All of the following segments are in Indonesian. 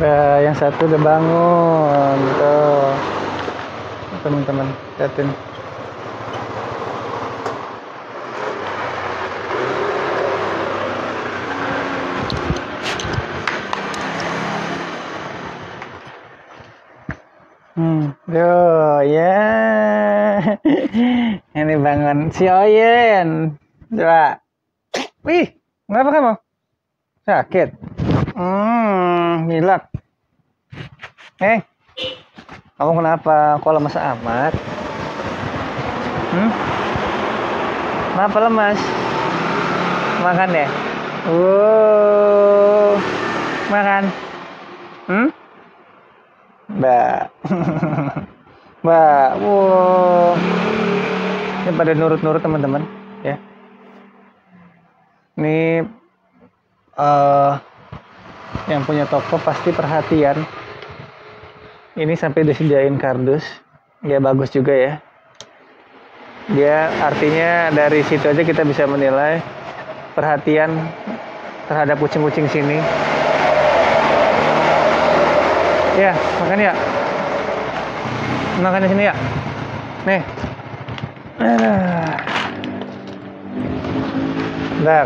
Yang satu udah bangun tuh, teman-teman liatin. Yo ya, ini bangun si Oyen. Coba, wih, kenapa kamu sakit? Hilak. Kamu kenapa? Kok lemas amat? Kenapa lemas? Makan deh. Makan. Mbak. Mbak. Wow. Ini pada nurut-nurut teman-teman, ya. Ini yang punya toko pasti perhatian. Ini sampai disediain kardus, ya bagus juga ya. Dia artinya dari situ aja kita bisa menilai perhatian terhadap kucing-kucing sini. Ya, makan ya. Makan di sini ya. Nih. Bentar.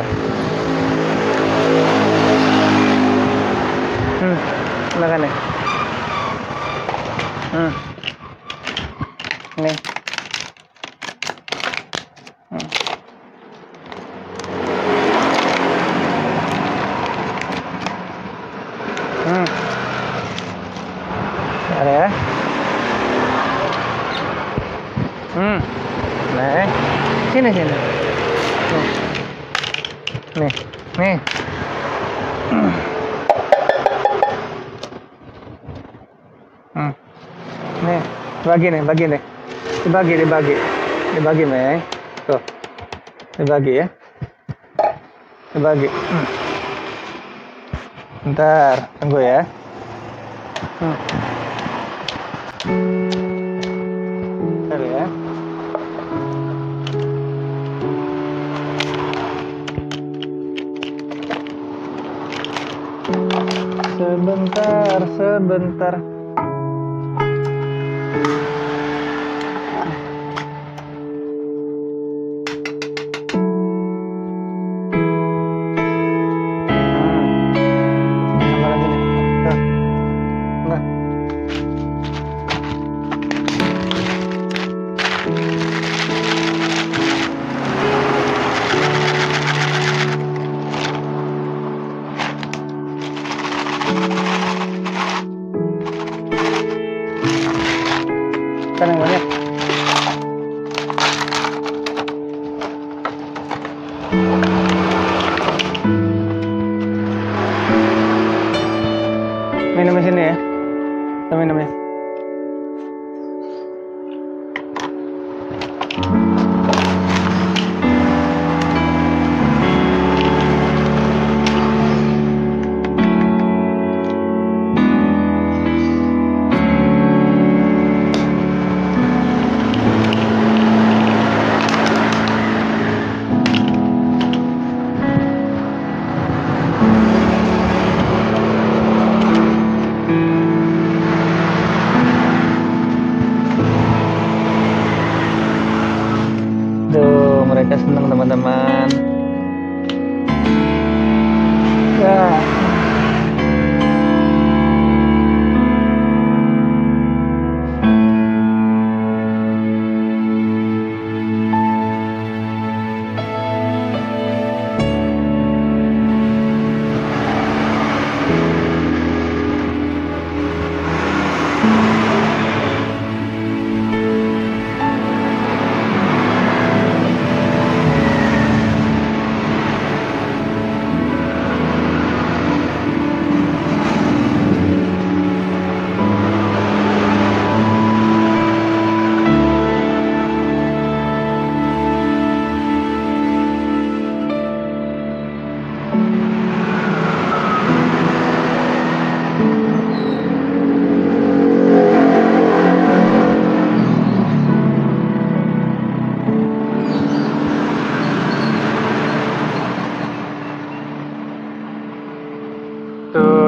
Makan nih. Nih. Ada ya. Nih. Sini. Nih. Nih, bagi nih. Dibagi, Meng. Tuh. Dibagi ya. Dibagi. Bentar, tunggu ya. Bentar ya. Sebentar. Tambah lagi nih. Tuh. Enggak.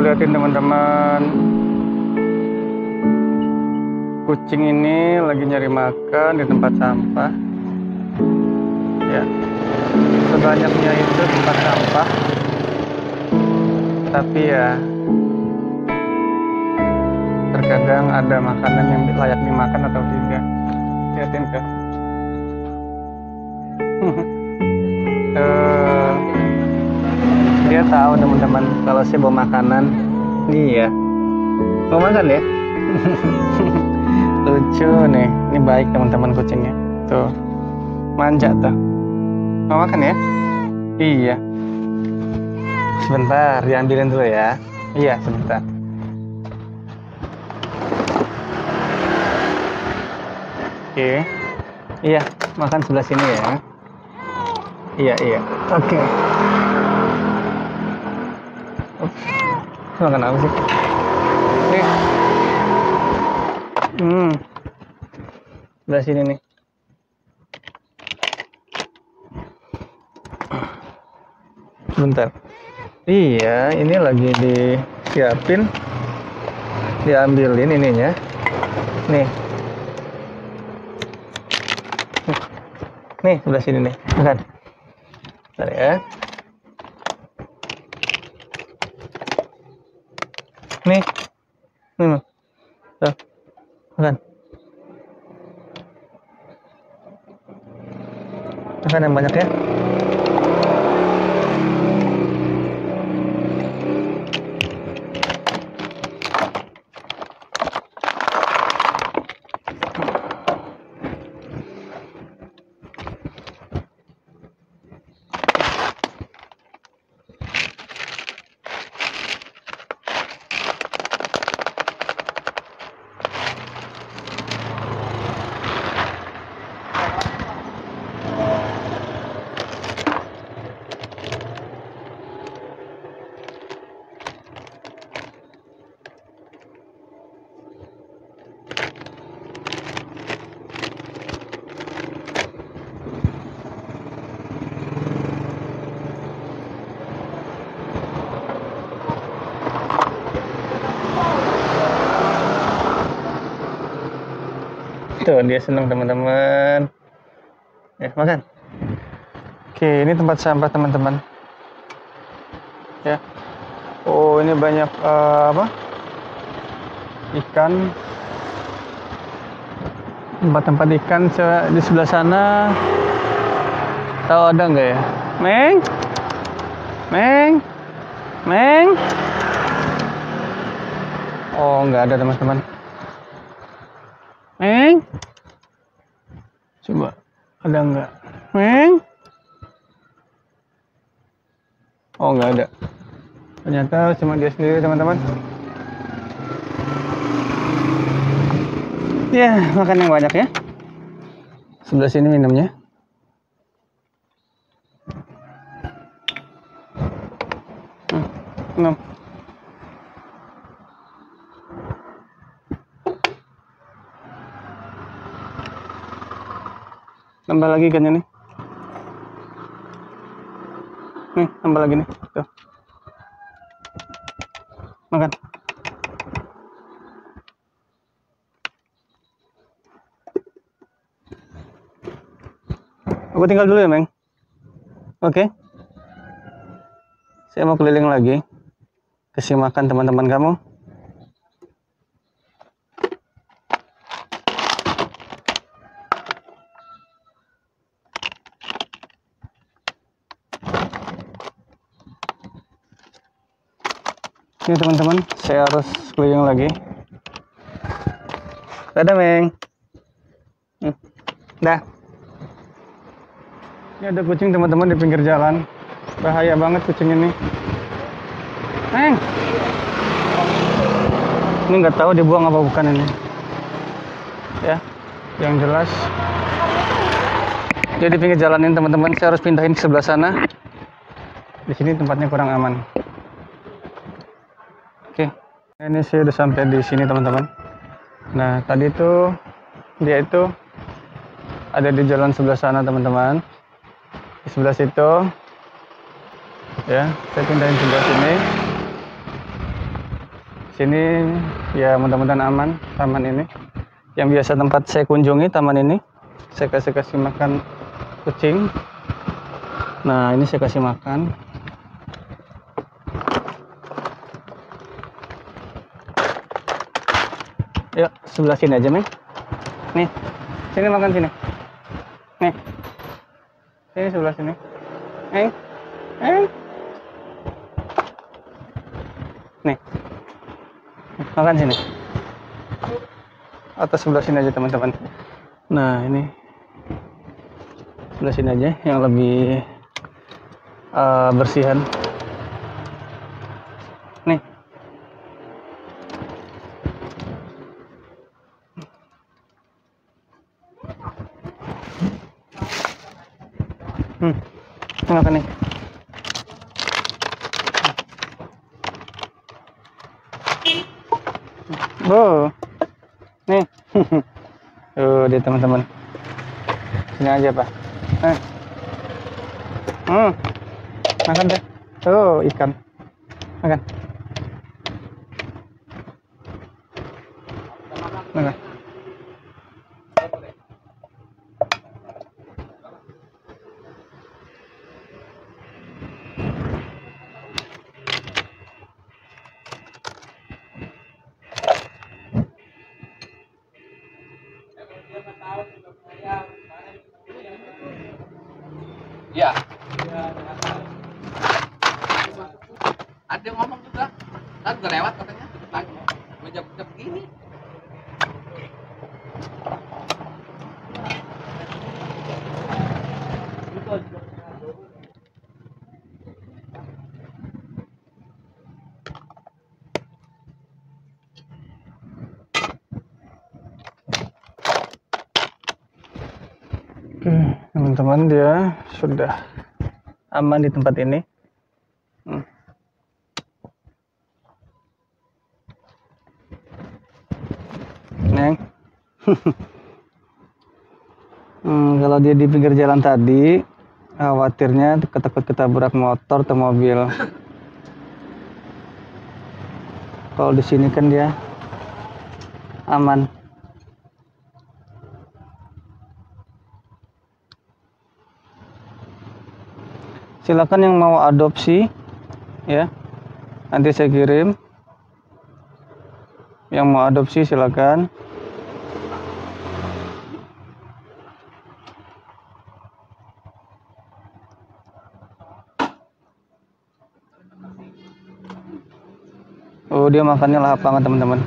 liatin teman-teman, kucing ini lagi nyari makan di tempat sampah. Ya, sebanyaknya itu tempat sampah, tapi ya terkadang ada makanan yang layak dimakan atau tidak. Liatin ke dia tahu teman-teman kalau saya bawa makanan. Iya, mau makan ya. Lucu nih, ini baik teman-teman kucingnya. Tuh, manja tuh. Mau makan ya? Iya. Sebentar, diambilin dulu ya. Iya, sebentar. Oke. Iya, makan sebelah sini ya. Iya, iya. Oke. Makan apa sih? Nih. Sebelah sini nih. Bentar. Iya, ini lagi disiapin, diambilin ininya. Nih. Nih, sebelah sini nih. Makan. Bentar ya. Nih. Nih, tuh. Makan. Makan yang banyak ya. Tuh, dia senang teman-teman. Ya, makan. Oke, ini tempat sampah teman-teman. Ya. Oh, ini banyak apa? Ikan. Tempat-tempat ikan di sebelah sana. Tahu ada nggak ya? Meng? Meng? Meng? Oh, nggak ada teman-teman. Meng? Coba, ada nggak? Meng? Oh, nggak ada. Ternyata cuma dia sendiri teman-teman. Ya, makan yang banyak ya. Sebelah sini minumnya. Minum. Tambah lagi ikannya nih. Nih, tambah lagi nih. Tuh. Makan. Aku tinggal dulu ya, Meng. Oke. Saya mau keliling lagi. Kasih makan teman-teman kamu. Ini teman-teman, saya harus keliling lagi. Dadah, Meng. Dah. Ini ada kucing teman-teman di pinggir jalan. Bahaya banget kucing ini. Meng. Ini nggak tahu dibuang apa bukan ini. Ya, yang jelas. Dia di pinggir jalan ini teman-teman. Saya harus pindahin ke sebelah sana. Di sini tempatnya kurang aman. Oke, ini saya udah sampai di sini teman-teman. Nah, tadi tuh dia itu ada di jalan sebelah sana teman-teman. Di sebelah situ, ya, saya pindahin sebelah sini. sini ya mudah-mudahan aman taman ini. Yang biasa tempat saya kunjungi taman ini. Saya kasih makan kucing. Nah, ini saya kasih makan. Yuk, sebelah sini aja, Meng. Nih, sini makan sini. Nih, sini sebelah sini. Nih. Makan sini. Atau sebelah sini aja teman-teman. Nah ini sebelah sini aja yang lebih bersihan. Nih. Ini makan nih. Oh, nih, dia teman-teman. Sini aja Pak. Makan deh. Oh, ikan. Makan. Makan. Iya. Ada yang ngomong juga, kan udah lewat katanya, lagi jam begini. Oke, teman-teman, dia sudah aman di tempat ini. Neng. Kalau dia di pinggir jalan tadi, khawatirnya takut ketabrak motor atau mobil. Kalau di sini kan dia aman. Silakan yang mau adopsi, ya. Nanti saya kirim. Yang mau adopsi silakan. Oh, dia makannya lapangan teman-teman.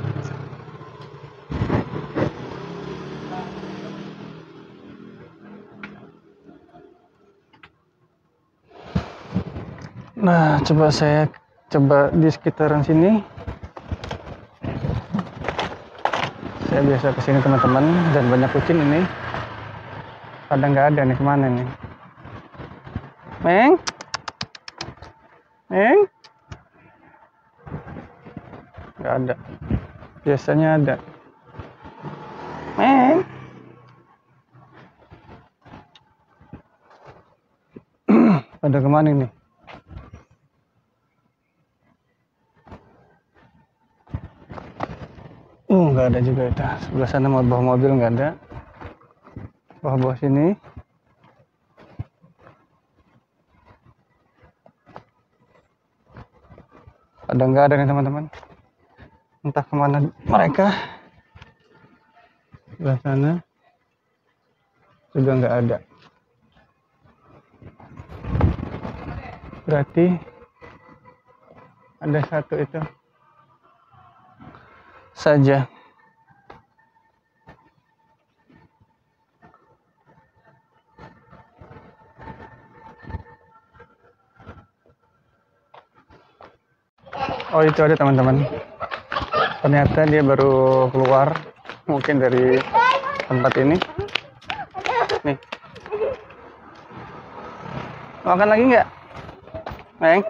Nah, saya coba di sekitaran sini. Saya biasa kesini teman-teman, dan banyak kucing ini. Kadang nggak ada nih, kemana nih? Meng? Nggak ada. Biasanya ada. Meng? Pada kemana ini? Nggak ada juga itu. Sebelah sana mau bawa mobil nggak ada. Bawah sini. Ada nggak ada nih teman-teman. Entah kemana mereka. Sebelah sana juga nggak ada. Berarti ada satu itu saja. Oh, itu ada teman-teman. Ternyata dia baru keluar mungkin dari tempat ini. Nih. Makan lagi nggak? Meng?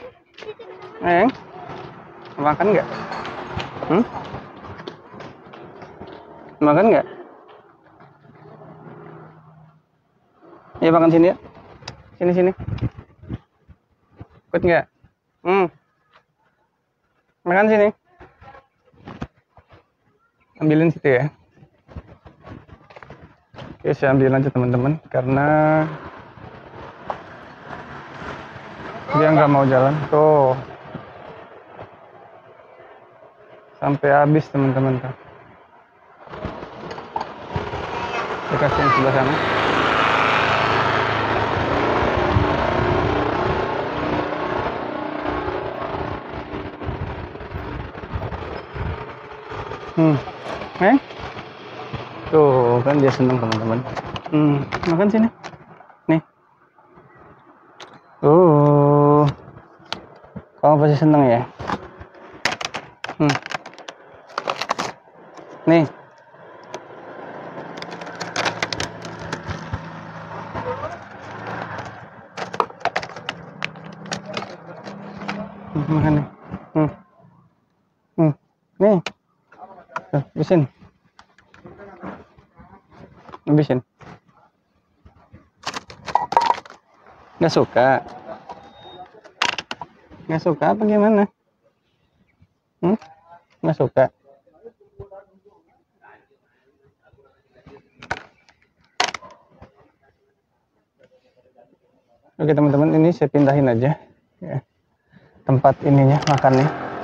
Makan nggak? Makan nggak? Ya makan sini ya. Sini. Ikut nggak? Makan sini. ambilin situ ya. Oke, saya ambil aja teman-teman, karena dia nggak mau jalan. Tuh, sampai habis teman-teman tuh. Saya kasih yang sebelah sana. Tuh kan dia seneng teman-teman. Makan sini. Nih. Kamu pasti seneng ya. Nih. Makan nih. Nih. Tuh, habisin. Habisin. Nggak suka? Nggak suka apa gimana? Nggak suka? Oke teman-teman, ini saya pindahin aja ya, tempat ininya, makannya.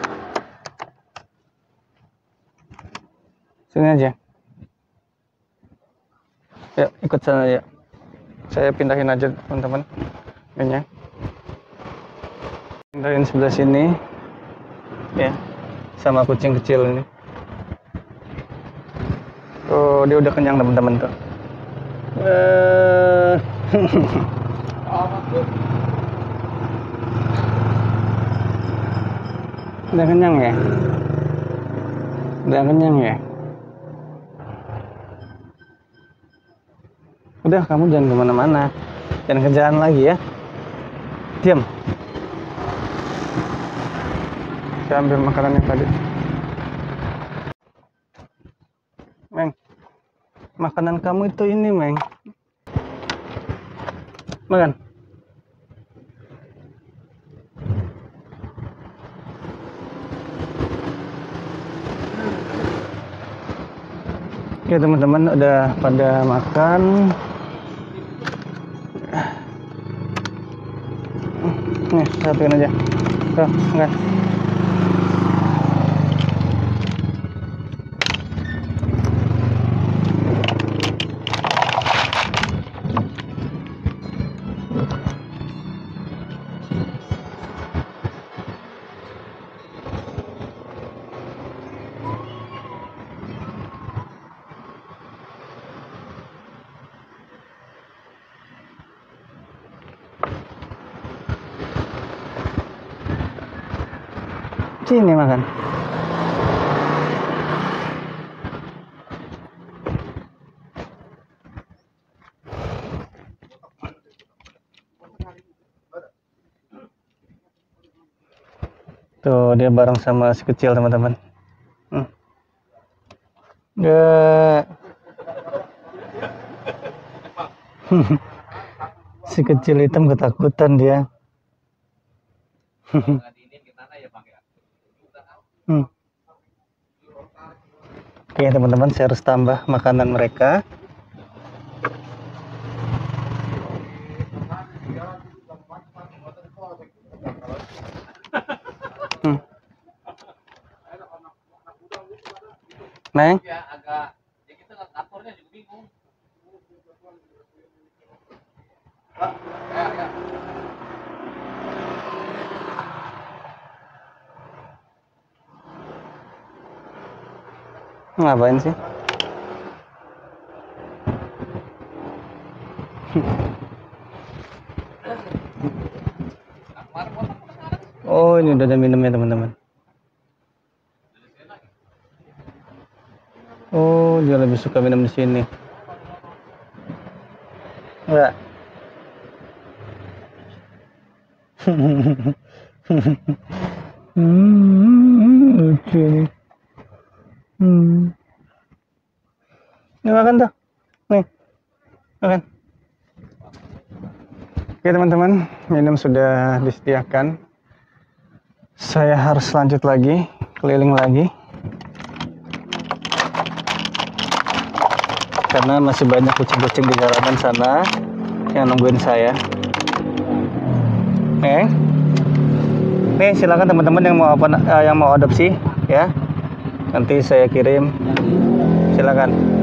Sini aja. Yuk, ikut sana ya. Saya pindahin aja teman-teman. Ininya. Pindahin sebelah sini. Ya. Sama kucing kecil ini. Oh, dia udah kenyang teman-teman tuh. Udah kenyang ya? Udah kenyang ya? Udah, kamu jangan kemana-mana, jangan kerjaan lagi ya. Diam. Saya ambil makanan yang tadi. Meng, makanan kamu itu ini, Meng. Makan. Oke teman-teman, udah pada makan. Nih, satuin aja. Tuh, enggak. Sini makan. Tuh, dia bareng sama si kecil teman-teman. Enggak. Si kecil hitam ketakutan dia. Oke teman-teman, saya harus tambah makanan mereka. Neng? Ngapain sih? Oh, ini udah ada minumnya teman-teman. Oh, dia lebih suka minum di sini. Enggak. Lucu nih. Ini makan tuh. Nih. Makan. Oke teman-teman, minum sudah disediakan. Saya harus lanjut lagi, keliling lagi. karena masih banyak kucing-kucing di jalanan sana yang nungguin saya. Nih silakan teman-teman yang mau adopsi ya, nanti saya kirim, silakan.